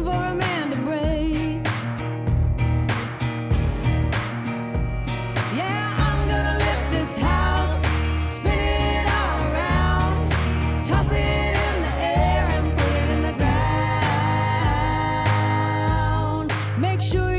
for a man to break. Yeah, I'm gonna lift this house, spin it all around, toss it in the air and put it in the ground. Make sure